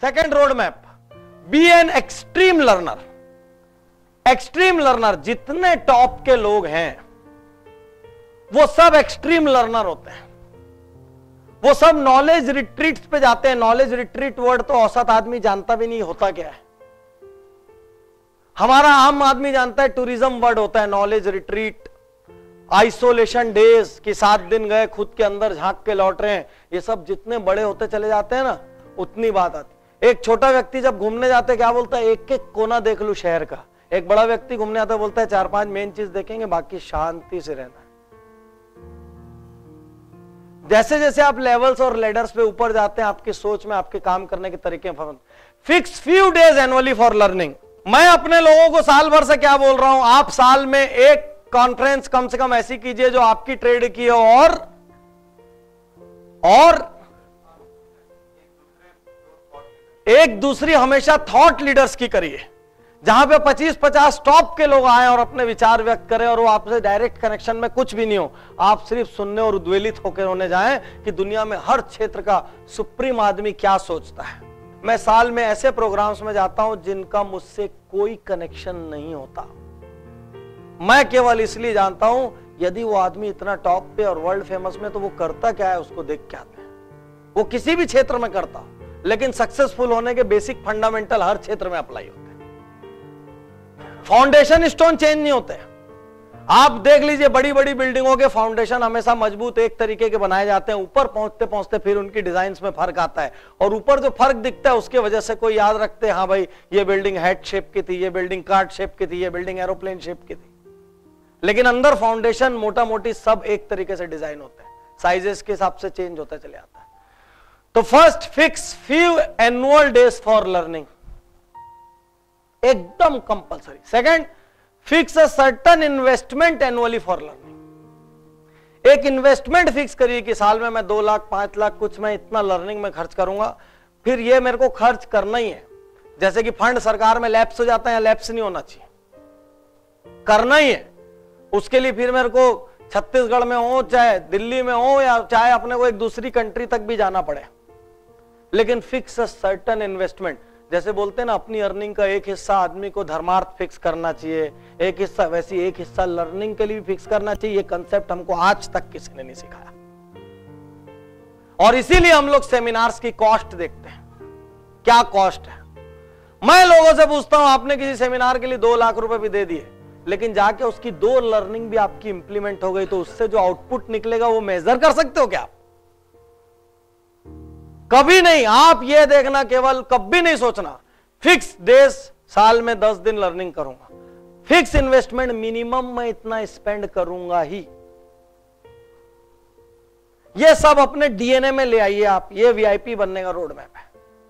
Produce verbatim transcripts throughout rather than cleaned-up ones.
Second road map, be an extreme learner. Extreme learner, जितने top के लोग हैं वो सब एक्सट्रीम लर्नर होते हैं। वो सब नॉलेज रिट्रीट्स पे जाते हैं। नॉलेज रिट्रीट वर्ड तो औसत आदमी जानता भी नहीं होता क्या है। हमारा आम आदमी जानता है टूरिज्म वर्ड होता है नॉलेज रिट्रीट, आइसोलेशन डेज कि सात दिन गए खुद के अंदर झांक के लौट रहे हैं। ये सब जितने बड़े होते चले जाते हैं ना उतनी बात आती। एक छोटा व्यक्ति जब घूमने जाते क्या बोलता है, एक एक कोना देख लूं शहर का। एक बड़ा व्यक्ति घूमने आता बोलता है चार पांच मेन चीज देखेंगे, बाकी शांति से रहना है। जैसे जैसे आप लेवल्स और लेडर्स पे ऊपर जाते हैं आपकी सोच में, आपके काम करने के तरीके में। Fix few days annually for learning. मैं अपने लोगों को साल भर से क्या बोल रहा हूं, आप साल में एक कॉन्फ्रेंस कम से कम ऐसी कीजिए जो आपकी ट्रेड की हो और और एक दूसरी हमेशा थॉट लीडर्स की करिए, जहां पे पच्चीस पचास टॉप के लोग आए और अपने विचार व्यक्त करें और वो आपसे डायरेक्ट कनेक्शन में कुछ भी नहीं हो, आप सिर्फ सुनने और उद्वेलित होकर होने जाएं कि दुनिया में हर क्षेत्र का सुप्रीम आदमी क्या सोचता है। मैं साल में ऐसे प्रोग्राम्स में जाता हूं जिनका मुझसे कोई कनेक्शन नहीं होता। मैं केवल इसलिए जानता हूं यदि वो आदमी इतना टॉप पे और वर्ल्ड फेमस में तो वो करता क्या है, उसको देख के आते हैं। वो किसी भी क्षेत्र में करता, लेकिन सक्सेसफुल होने के बेसिक फंडामेंटल हर क्षेत्र में अप्लाई होते हैं। फाउंडेशन स्टोन चेंज नहीं होते। आप देख लीजिए बड़ी बड़ी बिल्डिंगों के फाउंडेशन हमेशा मजबूत एक तरीके के बनाए जाते हैं, ऊपर पहुंचते पहुंचते फिर उनकी डिजाइन में फर्क आता है और ऊपर जो फर्क दिखता है उसके वजह से कोई याद रखते हैं हाँ भाई ये बिल्डिंग हेड शेप की थी, ये बिल्डिंग कार्ड शेप की थी, ये बिल्डिंग एरोप्लेन शेप की थी। लेकिन अंदर फाउंडेशन मोटा मोटी सब एक तरीके से डिजाइन होते हैं, साइजेस के हिसाब से चेंज होता चले जाता है। तो first fix few annual days for learning, एकदम compulsory. Second, fix a certain investment annually for learning. एक इन्वेस्टमेंट फिक्स करिए कि साल में मैं दो लाख पांच लाख कुछ मैं इतना लर्निंग में खर्च करूंगा, फिर ये मेरे को खर्च करना ही है। जैसे कि फंड सरकार में लैप्स हो जाता है, लैप्स नहीं होना चाहिए, करना ही है। उसके लिए फिर मेरे को छत्तीसगढ़ में हो, चाहे दिल्ली में हो, या चाहे अपने को एक दूसरी कंट्री तक भी जाना पड़े, लेकिन फिक्स अ सर्टन इन्वेस्टमेंट। जैसे बोलते हैं ना अपनी अर्निंग का एक हिस्सा आदमी को धर्मार्थ फिक्स करना चाहिए, एक हिस्सा वैसी एक हिस्सा लर्निंग के लिए भी फिक्स करना चाहिए। ये कंसेप्ट हमको आज तक किसी ने नहीं सिखाया और इसीलिए हम लोग सेमिनार्स की कॉस्ट देखते हैं, क्या कॉस्ट है। मैं लोगों से पूछता हूं आपने किसी सेमिनार के लिए दो लाख रुपए भी दे दिए, लेकिन जाके उसकी दो लर्निंग भी आपकी इंप्लीमेंट हो गई तो उससे जो आउटपुट निकलेगा वो मेजर कर सकते हो क्या आप? कभी नहीं। आप ये देखना, केवल कभी नहीं सोचना फिक्स डेज साल में दस दिन लर्निंग करूंगा, फिक्स इन्वेस्टमेंट मिनिमम मैं इतना स्पेंड करूंगा ही। ये सब अपने डीएनए में ले आइए आप, ये वीआईपी बनने का रोड मैप है।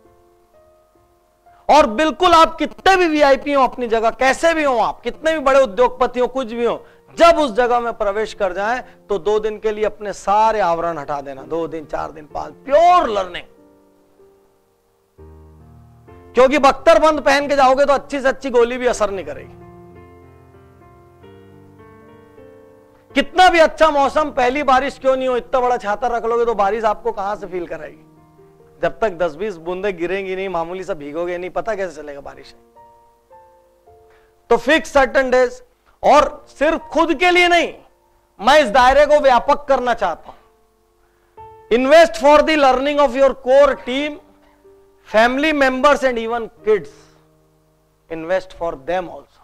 और बिल्कुल आप कितने भी वीआईपी हो अपनी जगह, कैसे भी हो आप, कितने भी बड़े उद्योगपति हो, कुछ भी हो, जब उस जगह में प्रवेश कर जाएं तो दो दिन के लिए अपने सारे आवरण हटा देना। दो दिन, चार दिन, पांच, प्योर लर्निंग। क्योंकि बख्तर बंद पहन के जाओगे तो अच्छी से अच्छी गोली भी असर नहीं करेगी। कितना भी अच्छा मौसम, पहली बारिश क्यों नहीं हो, इतना बड़ा छाता रख लोगे तो बारिश आपको कहां से फील कराएगी? जब तक दस बीस बूंदे गिरेंगी नहीं, मामूली सा भीगोगे नहीं, पता कैसे चलेगा बारिश है। तो फिक्स सर्टेन डेज, और सिर्फ खुद के लिए नहीं, मैं इस दायरे को व्यापक करना चाहता हूं। Invest for the learning of your core team, family members and even kids. Invest for them also.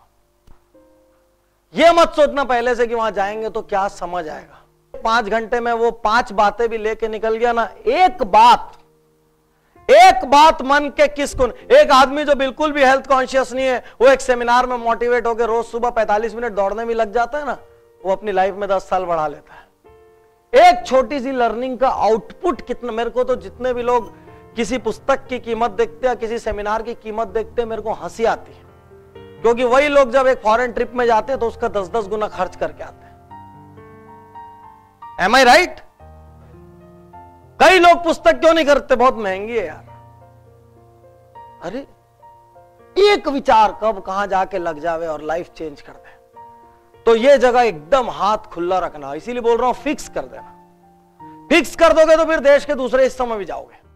यह मत सोचना पहले से कि वहां जाएंगे तो क्या समझ आएगा। पांच घंटे में वो पांच बातें भी लेके निकल गया ना, एक बात एक बात मन के किसको। एक आदमी जो बिल्कुल भी हेल्थ कॉन्शियस नहीं है, वो एक सेमिनार में मोटिवेट होकर रोज सुबह पैंतालीस मिनट दौड़ने में लग जाता है ना, वो अपनी लाइफ में दस साल बढ़ा लेता है। एक छोटी सी लर्निंग का आउटपुट कितना। मेरे को तो जितने भी लोग किसी पुस्तक की कीमत देखते हैं, किसी सेमिनार की कीमत देखते हैं, मेरे को हंसी आती है, क्योंकि वही लोग जब एक फॉरेन ट्रिप में जाते हैं तो उसका दस दस गुना खर्च करके आते हैं। Am I right? कई लोग पुस्तक क्यों नहीं खरीदते? बहुत महंगी है यार। अरे एक विचार कब कहां जाके लग जावे और लाइफ चेंज कर दे। तो ये जगह एकदम हाथ खुला रखना, इसीलिए बोल रहा हूं फिक्स कर देना। फिक्स कर दोगे तो फिर देश के दूसरे हिस्सों में भी जाओगे।